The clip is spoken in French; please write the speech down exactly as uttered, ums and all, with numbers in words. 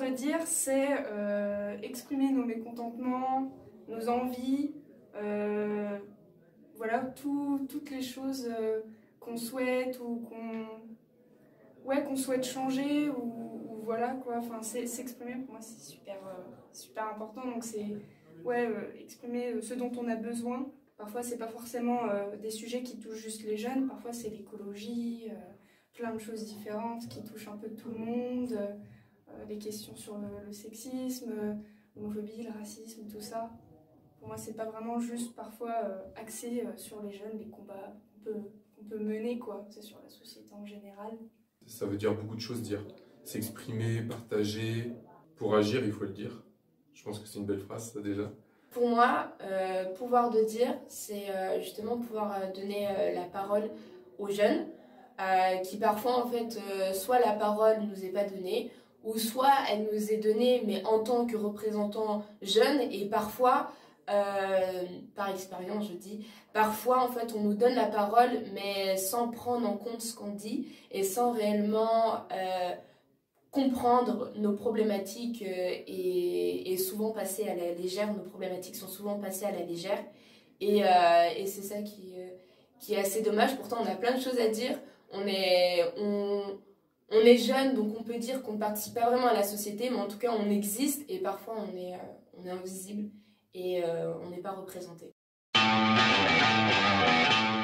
de dire, c'est euh, exprimer nos mécontentements, nos envies, euh, voilà, tout, toutes les choses euh, qu'on souhaite ou qu'on ouais, qu'on souhaite changer ou, ou voilà quoi. Enfin, s'exprimer pour moi c'est super, euh, super important. Donc c'est ouais, euh, exprimer ce dont on a besoin. Parfois c'est pas forcément euh, des sujets qui touchent juste les jeunes. Parfois c'est l'écologie, euh, plein de choses différentes qui touchent un peu tout le monde. Euh, les questions sur le, le sexisme, euh, l'homophobie, le racisme, tout ça. Pour moi c'est pas vraiment juste parfois euh, axé euh, sur les jeunes, les combats qu'on peut, qu'on peut mener quoi. C'est sur la société en général. Ça veut dire beaucoup de choses, dire. S'exprimer, partager. Pour agir, il faut le dire. Je pense que c'est une belle phrase, ça, déjà. Pour moi, euh, pouvoir de dire, c'est euh, justement pouvoir euh, donner euh, la parole aux jeunes, euh, qui parfois, en fait, euh, soit la parole ne nous est pas donnée, ou soit elle nous est donnée, mais en tant que représentant jeune, et parfois, euh, par expérience, je dis, parfois, en fait, on nous donne la parole, mais sans prendre en compte ce qu'on dit, et sans réellement euh, comprendre nos problématiques euh, et, et souvent passer à la légère. Nos problématiques sont souvent passées à la légère, et, euh, et c'est ça qui, euh, qui est assez dommage. Pourtant, on a plein de choses à dire, on est... On, On est jeune, donc on peut dire qu'on ne participe pas vraiment à la société, mais en tout cas on existe et parfois on est, euh, on est invisible et euh, on n'est pas représenté.